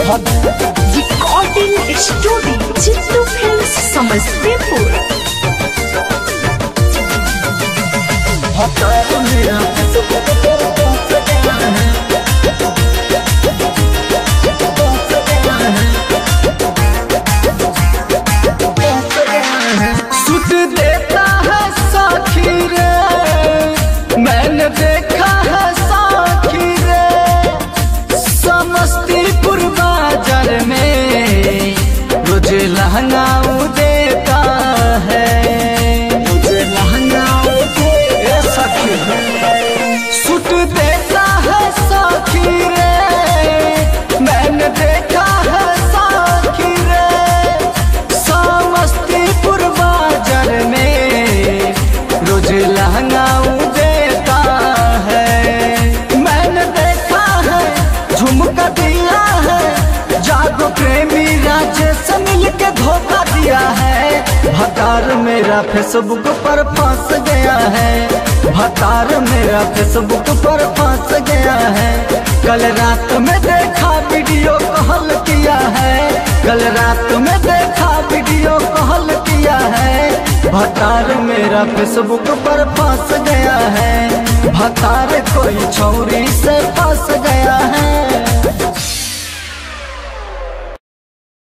Recording studio Chittu films Samastipur. सुत देता है साखी रे, मैंने देखा है साखी रे, समस्तीपुर बाजार में रोज लहंगा देता है, रोज लहंगा दे सखी। सुत देता है साखी रे, मैंने देखा है साखी रे, समस्तीपुर बाजार में रोज लहंगा देता है। मैंने देखा है झुमका दिया है, जागो प्रेमी राजेश मिल के धोखा दिया है। भतार मेरा फेसबुक पर फंस गया है, भतार मेरा फेसबुक पर फंस गया है। कल रात में देखा वीडियो कॉल किया है, कल रात में देखा वीडियो कॉल किया है। भतार मेरा फेसबुक पर फंस गया है, भतार कोई छौरी से फंस गया है।